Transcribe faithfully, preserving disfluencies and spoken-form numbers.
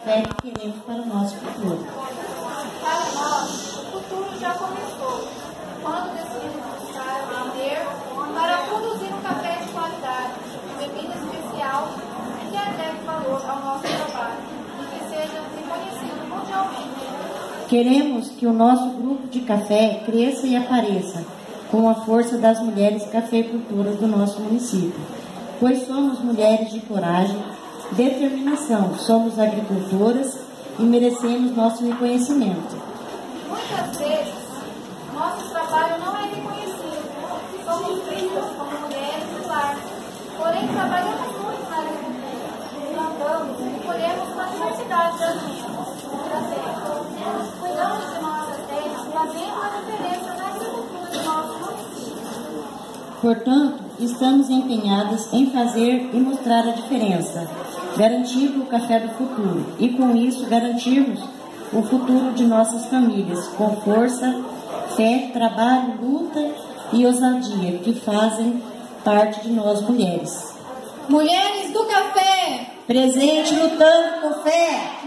café que queremos para o nosso futuro. Para nós, o futuro já começou, quando decidimos buscar aprender para produzir um café de qualidade, bebida especial que agregue valor ao nosso trabalho e que seja reconhecido mundialmente. Queremos que o nosso grupo de café cresça e apareça com a força das mulheres cafeicultoras do nosso município, pois somos mulheres de coragem, determinação, somos agricultoras e merecemos nosso reconhecimento. Muitas vezes, nosso trabalho não é reconhecido. Somos vistas como mulheres do lar, porém trabalhamos muito na agricultura. Plantamos e colhemos uma diversidade de alimentos da terra. Cuidamos de nossa terra, fazendo a diferença na agricultura do nosso município. Portanto, estamos empenhadas em fazer e mostrar a diferença, garantindo o café do futuro e, com isso, garantirmos o futuro de nossas famílias, com força, fé, trabalho, luta e ousadia que fazem parte de nós mulheres. Mulheres do café! Presente lutando com fé!